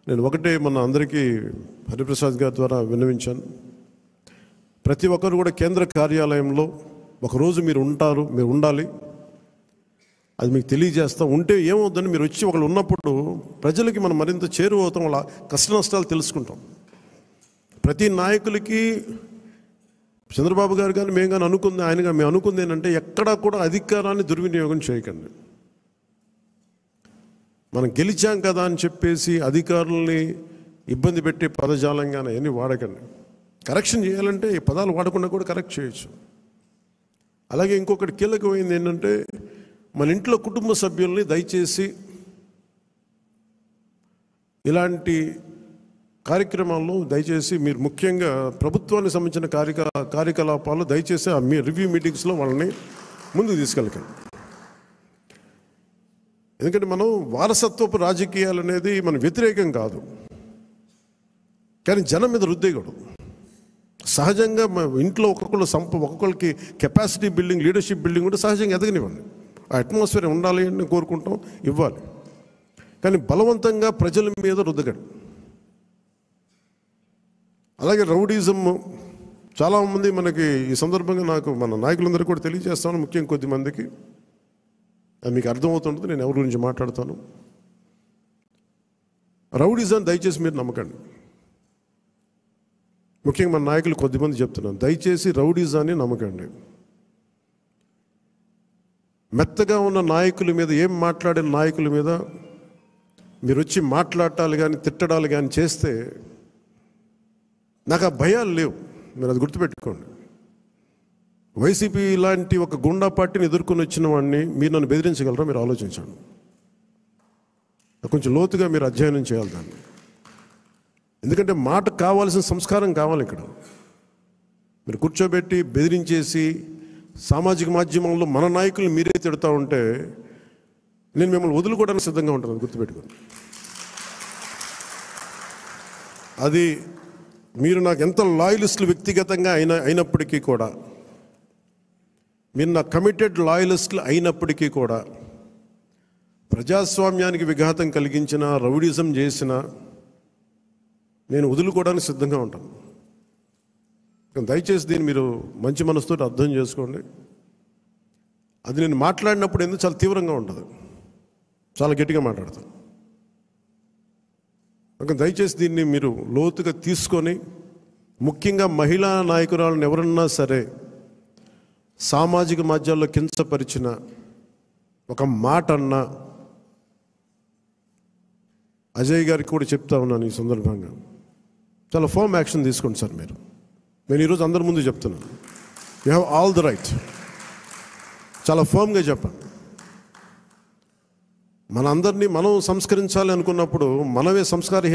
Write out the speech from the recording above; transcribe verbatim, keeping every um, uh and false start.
నేను ఒకటే మన అందరికీ హరిప్రసాద్ గారి ద్వారా విన్నవించాను. ప్రతి ఒక్కరు కూడా కేంద్ర కార్యాలయంలో ఒకరోజు మీరు ఉంటారు, మీరు ఉండాలి. అది మీకు తెలియజేస్తాం. ఉంటే ఏమవుతుందని మీరు వచ్చి ఒకళ్ళు ఉన్నప్పుడు ప్రజలకి మనం మరింత చేరువవుతాం, వాళ్ళ కష్ట నష్టాలు తెలుసుకుంటాం. ప్రతి నాయకులకి చంద్రబాబు గారు కానీ మేము కానీ అనుకుంది, ఆయనగా మేము అనుకుంది ఏంటంటే ఎక్కడా కూడా అధికారాన్ని దుర్వినియోగం చేయకండి. మనం గెలిచాం కదా అని చెప్పేసి అధికారుల్ని ఇబ్బంది పెట్టే పదజాలంగానే అవన్నీ వాడకండి. కరెక్షన్ చేయాలంటే ఈ పదాలు వాడకుండా కూడా కరెక్ట్ చేయొచ్చు. అలాగే ఇంకొకటి కీలకమైంది ఏంటంటే మన ఇంట్లో కుటుంబ సభ్యుల్ని దయచేసి ఇలాంటి కార్యక్రమాల్లో దయచేసి మీరు ముఖ్యంగా ప్రభుత్వానికి సంబంధించిన కార్యక కార్యకలాపాలు దయచేసి మీ రివ్యూ మీటింగ్స్లో వాళ్ళని ముందుకు తీసుకెళ్ళకండి. ఎందుకంటే మనం వారసత్వపు రాజకీయాలు అనేది మన వ్యతిరేకం కాదు, కానీ జనం మీద రుద్దేయకూడదు. సహజంగా ఇంట్లో ఒక్కొక్కరు సంప ఒక్కొక్కరికి కెపాసిటీ బిల్డింగ్, లీడర్షిప్ బిల్డింగ్ కూడా సహజంగా ఎదగనివ్వండి. ఆ అట్మాస్ఫియర్ ఉండాలి అని కోరుకుంటాం, ఇవ్వాలి. కానీ బలవంతంగా ప్రజల మీద రుద్దకండి. అలాగే రౌడీజం చాలామంది మనకి ఈ సందర్భంగా నాకు మన నాయకులందరూ కూడా తెలియజేస్తాను, ముఖ్యంగా కొద్దిమందికి అది మీకు అర్థమవుతుంటుంది నేను ఎవరి గురించి మాట్లాడతాను. రౌడీజం దయచేసి మీరు నమ్మకండి. ముఖ్యంగా మన నాయకులు కొద్దిమంది చెప్తున్నాను, దయచేసి రౌడీజాన్ని నమ్మకండి. మెత్తగా ఉన్న నాయకుల మీద, ఏం మాట్లాడిన నాయకుల మీద మీరు వచ్చి మాట్లాడాలి కానీ తిట్టడాలు కానీ చేస్తే నాకు ఆ భయాలు లేవు. మీరు అది గుర్తుపెట్టుకోండి. వైసీపీ లాంటి ఒక గుండా పార్టీని ఎదుర్కొని వచ్చిన వాడిని మీరు నన్ను బెదిరించగలరా? మీరు ఆలోచించండి. కొంచెం లోతుగా మీరు అధ్యయనం చేయాలి దాన్ని. ఎందుకంటే మాట కావాల్సిన సంస్కారం కావాలి. ఇక్కడ మీరు కూర్చోబెట్టి బెదిరించేసి సామాజిక మాధ్యమంలో మన నాయకులు మీరే తిడతా ఉంటే నేను మిమ్మల్ని వదులుకోవడానికి సిద్ధంగా ఉంటాను, గుర్తుపెట్టుకోండి. అది మీరు నాకు ఎంత లాయలిస్టులు వ్యక్తిగతంగా అయిన అయినప్పటికీ కూడా, మీరు నా కమిటెడ్ లాయలిస్టులు అయినప్పటికీ కూడా, ప్రజాస్వామ్యానికి విఘాతం కలిగించిన, రౌడిజం చేసిన నేను వదులుకోవడానికి సిద్ధంగా ఉంటాను. దయచేసి దీన్ని మీరు మంచి మనసుతో అర్థం చేసుకోండి. అది నేను మాట్లాడినప్పుడు ఎందుకు చాలా తీవ్రంగా ఉంటుంది, చాలా గట్టిగా మాట్లాడతాను. దయచేసి దీన్ని మీరు లోతుగా తీసుకొని, ముఖ్యంగా మహిళా నాయకురాలను ఎవరన్నా సరే సామాజిక మాధ్యమాల్లో కించపరిచిన ఒక మాట అన్నా అజయ్ గారికి కూడా చెప్తా ఉన్నాను ఈ సందర్భంగా, చాలా ఫర్మ్ యాక్షన్ తీసుకోండి సార్. మీరు నేను ఈరోజు అందరి ముందు చెప్తున్నాను, you have all the right. చాలా ఫర్మ్గా చెప్పండి. మన అందరినీ మనం సంస్కరించాలి అనుకున్నప్పుడు మనమే సంస్కార